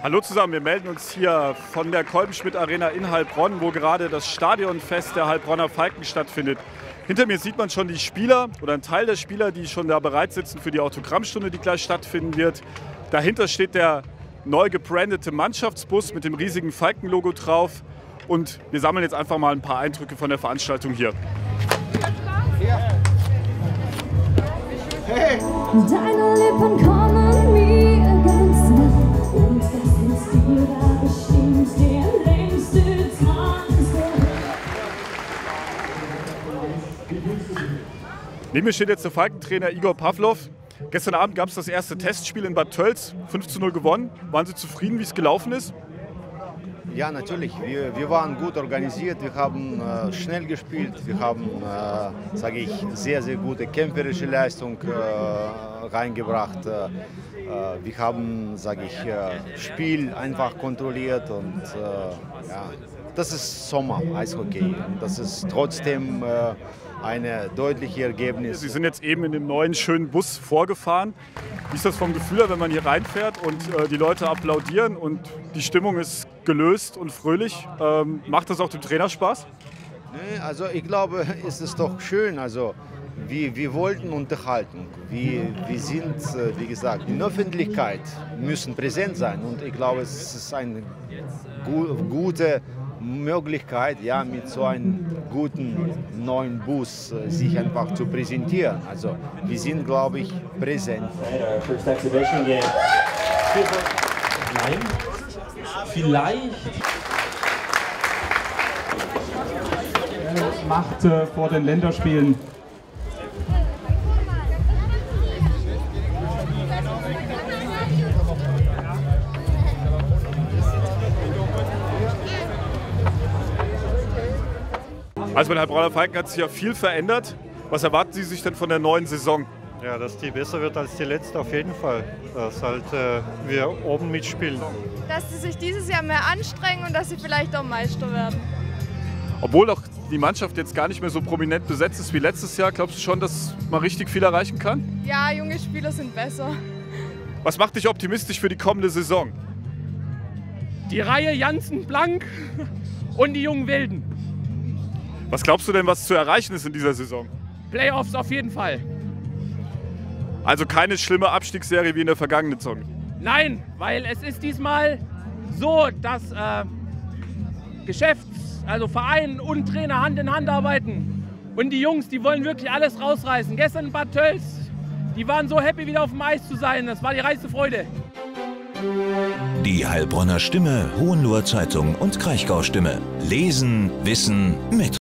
Hallo zusammen, wir melden uns hier von der Kolbenschmidt Arena in Heilbronn, wo gerade das Stadionfest der Heilbronner Falken stattfindet. Hinter mir sieht man schon die Spieler oder einen Teil der Spieler, die schon da bereit sitzen für die Autogrammstunde, die gleich stattfinden wird. Dahinter steht der neu gebrandete Mannschaftsbus mit dem riesigen Falken-Logo drauf. Und wir sammeln jetzt einfach mal ein paar Eindrücke von der Veranstaltung hier. Hey. Deine Lippen kommen mir ganz nah und das ist dir bestimmt der längste Tanz. Neben mir steht jetzt der Falkentrainer Igor Pawlow. Gestern Abend gab es das erste Testspiel in Bad Tölz, 5:0 gewonnen. Waren Sie zufrieden, wie es gelaufen ist? Ja, natürlich. Wir waren gut organisiert, wir haben schnell gespielt, wir haben, sage ich, sehr, sehr gute kämpferische Leistung reingebracht. Wir haben, sage ich, Spiel einfach kontrolliert und ja, das ist Sommer, Eishockey. Das ist trotzdem ein deutliches Ergebnis. Sie sind jetzt eben in dem neuen, schönen Bus vorgefahren. Wie ist das vom Gefühl her, wenn man hier reinfährt und die Leute applaudieren und die Stimmung ist gelöst und fröhlich? Macht das auch dem Trainer Spaß? Nee, also ich glaube, es ist doch schön. Also wir wollten Unterhaltung. Wir sind, wie gesagt, in der Öffentlichkeit, müssen präsent sein. Und ich glaube, es ist eine gute Möglichkeit, ja, mit so einem guten neuen Bus sich einfach zu präsentieren. Also wir sind, glaube ich, präsent. First exhibition game. Nein, vielleicht. Macht vor den Länderspielen. Also bei den Heilbronner Falken hat sich ja viel verändert. Was erwarten Sie sich denn von der neuen Saison? Ja, dass die besser wird als die letzte auf jeden Fall. Dass halt wir oben mitspielen. Dass sie sich dieses Jahr mehr anstrengen und dass sie vielleicht auch Meister werden. Obwohl auch die Mannschaft jetzt gar nicht mehr so prominent besetzt ist wie letztes Jahr, glaubst du schon, dass man richtig viel erreichen kann? Ja, junge Spieler sind besser. Was macht dich optimistisch für die kommende Saison? Die Reihe Jansen Blank und die jungen Wilden. Was glaubst du denn, was zu erreichen ist in dieser Saison? Playoffs auf jeden Fall. Also keine schlimme Abstiegsserie wie in der vergangenen Saison? Nein, weil es ist diesmal so, dass also Verein und Trainer Hand in Hand arbeiten. Und die Jungs, die wollen wirklich alles rausreißen. Gestern in Bad Tölz, die waren so happy, wieder auf dem Eis zu sein. Das war die reinste Freude. Die Heilbronner Stimme, Hohenloher Zeitung und Kraichgau Stimme. Lesen, Wissen, mit.